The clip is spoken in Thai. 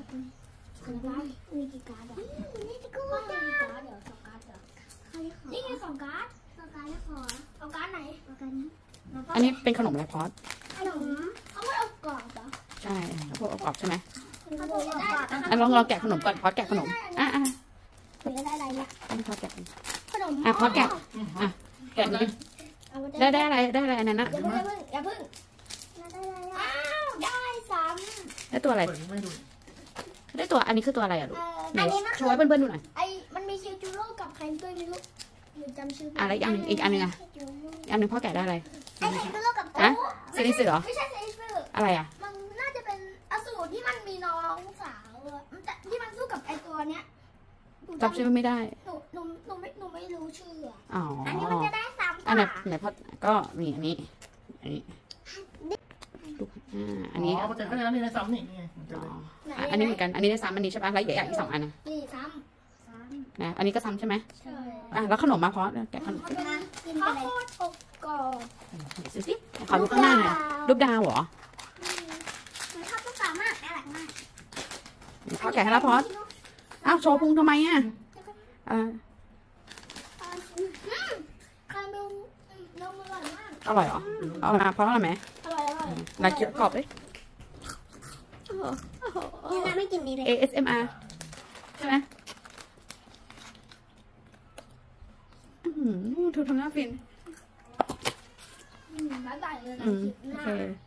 มีกี่การ์ดนี่กี่การ์ดเดี๋ยว2 การ์ดนี่ไง2 การ์ดไม่พอเอาการ์ดไหนเอาการ์ดนี้อันนี้เป็นขนมอะไรพอดขนมเขาไม่เอากรอบเหรอใช่พวกเอากรอบใช่ไหมลองแกะขนมก่อนพอดแกะขนมหรือได้อะไรเนี่ยพอดแกะขนมพอดแกะแกะนี้ได้อะไรอันนั้นนะอย่าพึ่งอ้าวได้ได้ตัวอะไรได้ตัวอันนี้คือตัวอะไรอ่ะลูกไหนโชว์ให้เพื่อนๆดูหน่อยมันมีคิวจูโร่กับใครด้วยไม่รู้หนูจำชื่ออะไรอีกอันนึงอ่ะอันนึงพ่อแกะได้อะไรคิวจูโร่กับเซนิสึเหรอไม่ใช่เซนิสึอะไรอ่ะมันน่าจะเป็นอสูรที่มันมีน้องสาวที่มันสู้กับไอตัวเนี้ยจำชื่อไม่ได้หนูไม่รู้ชื่ออันนี้มันจะได้3 อันไหนพ่อก็มีอันนี้อันนี้มันจะก็ได้ในซ้ำนี่อันนี้เหมือนกันอันนี้ได้ซ้ำอันนี้ใช่ปะแล้วอีกอีก2 อันนะนี่ซ้ำนะอันนี้ก็ซ้ำใช่ไหมใช่แล้วขนมมาพอแกะขนมข้าวโพดอบกรอบดูสิขอดูข้างหน้าหน่อยรูปดาวเหรอชอบตุ๊กตามากน่ารักมากพ่อแกะให้แล้วพออ้าวโชว์พุงทำไมอ่ะคาราเมลนมอร่อยมากอร่อยเหรอเอามาเพราะอะไรไหมอร่อยน่าเคี้ยวกรอบเลยยังไม่กินดีเลย ASMR ใช่ไหมเธอทำหน้าฟินบ๊ายบายเลยนะ